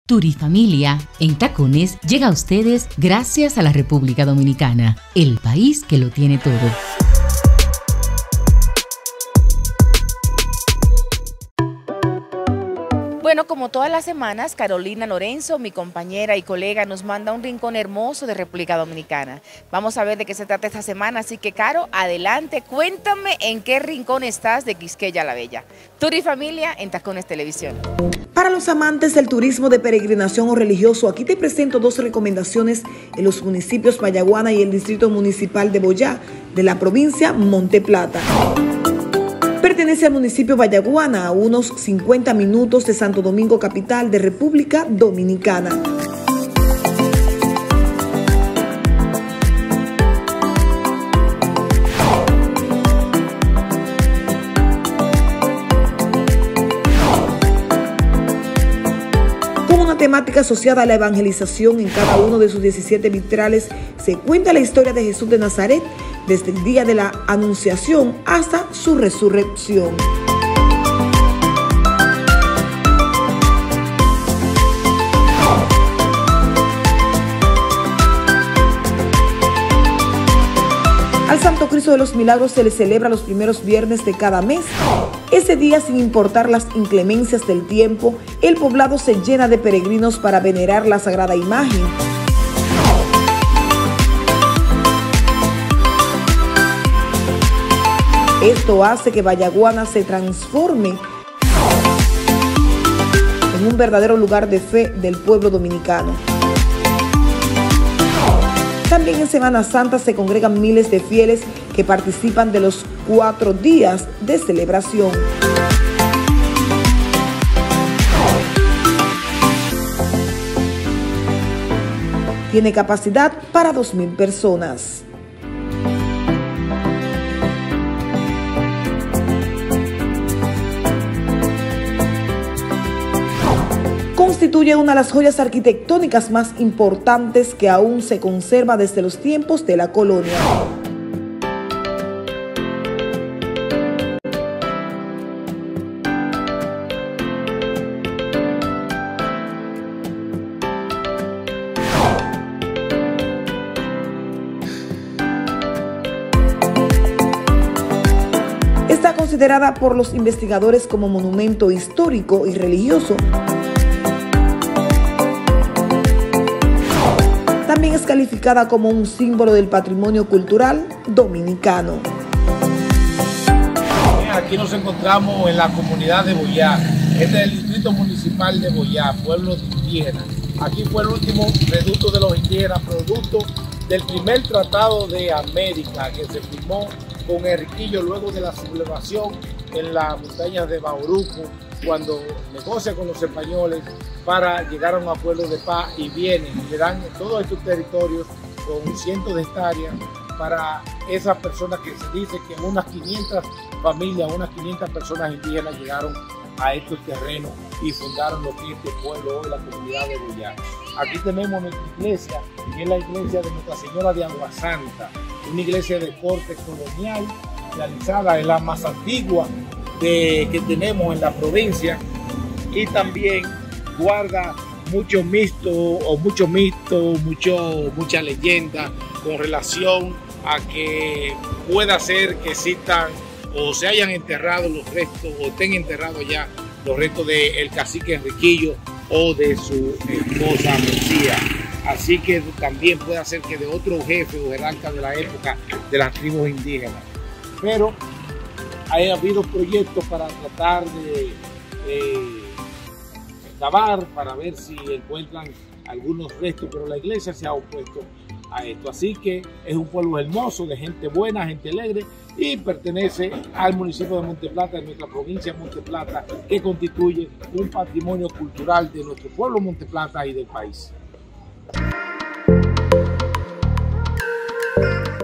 Turifamilia en Tacones llega a ustedes gracias a la República Dominicana, el país que lo tiene todo. Bueno, como todas las semanas, Carolina Lorenzo, mi compañera y colega, nos manda un rincón hermoso de República Dominicana. Vamos a ver de qué se trata esta semana, así que, Caro, adelante, cuéntame en qué rincón estás de Quisqueya la Bella. Turifamilia en Tacones Televisión. Para los amantes del turismo de peregrinación o religioso, aquí te presento dos recomendaciones en los municipios Vallaguana y el Distrito Municipal de Boyá, de la provincia Monte Plata. Pertenece al municipio Vallaguana, a unos 50 minutos de Santo Domingo, capital de República Dominicana. Con una temática asociada a la evangelización en cada uno de sus 17 vitrales, se cuenta la historia de Jesús de Nazaret, desde el día de la Anunciación hasta su resurrección. Al Santo Cristo de los Milagros se le celebra los primeros viernes de cada mes. Ese día, sin importar las inclemencias del tiempo, el poblado se llena de peregrinos para venerar la sagrada imagen. Esto hace que Vallaguana se transforme en un verdadero lugar de fe del pueblo dominicano. También en Semana Santa se congregan miles de fieles que participan de los 4 días de celebración. Tiene capacidad para 2.000 personas. Constituye una de las joyas arquitectónicas más importantes que aún se conserva desde los tiempos de la colonia. Está considerada por los investigadores como monumento histórico y religioso. También es calificada como un símbolo del patrimonio cultural dominicano. Aquí nos encontramos en la comunidad de Boyá. Este es el distrito municipal de Boyá, pueblo indígena. Aquí fue el último reducto de los indígenas, producto del primer tratado de América que se firmó con Enriquillo luego de la sublevación en las montañas de Bauruco, cuando negocia con los españoles para llegar a un acuerdo de paz, y vienen, le dan todos estos territorios con cientos de hectáreas para esas personas que se dice que unas 500 familias, unas 500 personas indígenas llegaron a estos terrenos y fundaron lo que es este pueblo hoy, la comunidad de Boyá. Aquí tenemos nuestra iglesia, que es la iglesia de Nuestra Señora de Agua Santa, una iglesia de corte colonial, realizada en la más antigua que tenemos en la provincia, y también guarda mucho mucha leyenda con relación a que pueda ser que existan o se hayan enterrado los restos o estén enterrados ya los restos del cacique Enriquillo o de su esposa Mesía. Así que también puede ser que de otro jefe o jerarca de la época de las tribus indígenas. Pero ha habido proyectos para tratar de excavar, para ver si encuentran algunos restos, pero la iglesia se ha opuesto a esto. Así que es un pueblo hermoso, de gente buena, gente alegre, y pertenece al municipio de Monte Plata, de nuestra provincia de Monte Plata, que constituye un patrimonio cultural de nuestro pueblo Monte Plata y del país.